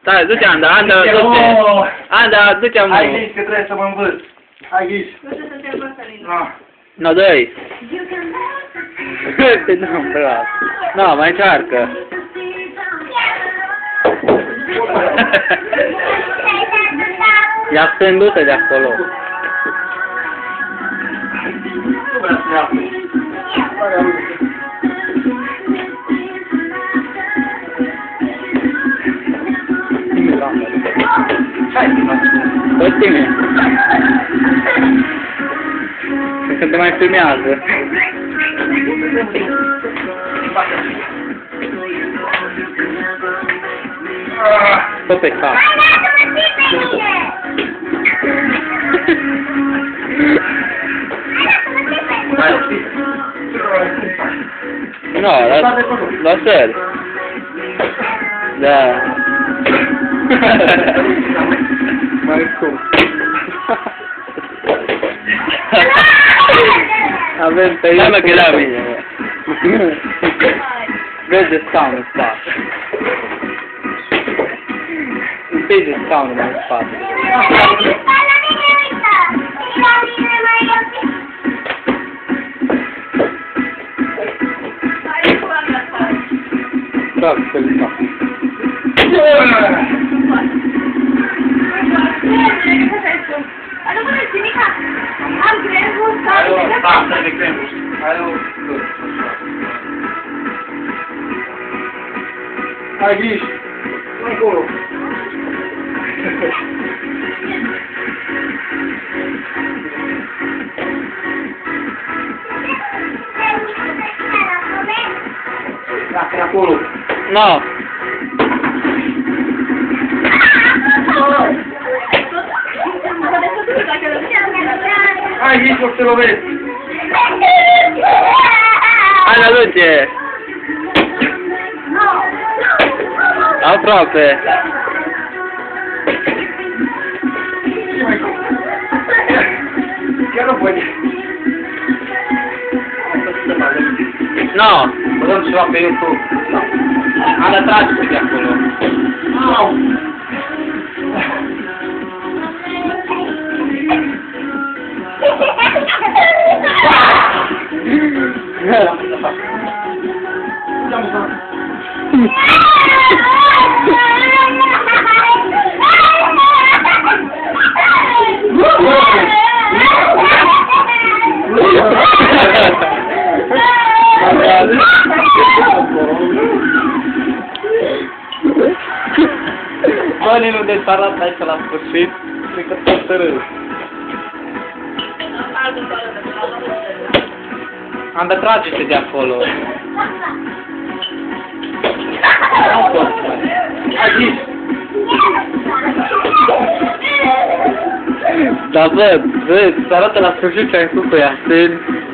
Stai, du-te, Anda, du-te. Anda, du-te, mă. Hai ghiși că trebuie să mă învârți. Hai ghiși. No, dă-i. Te dăm, bravo. No, mai încearcă. Ia stându-te de acolo. Nu vreau să iau. Uite-mi. Cred că te mai filmează. Tot pe cap. No, lasă-l. Da. Mai cum. Avem pe ea că la mine. Vezi de scaunul în spate. Împingi de scaunul mai în spate. Bravo, felicitări. Hai ghiși. Acolo. Dacă acolo. No. Hai ghiși, o să te lovesc. Hai la luce. Aproape. Chiar nu poți. No. Mă dăm ceva pe YouTube. Anda, trage-te de acolo. Au! Bă, nu de parat aici la sfârșit, cred că tot tărât. Anda, trage-te de acolo. Nu pot. Hai ghiși. Da, văd, să arată la sfârșit ce ai făcut cu ea.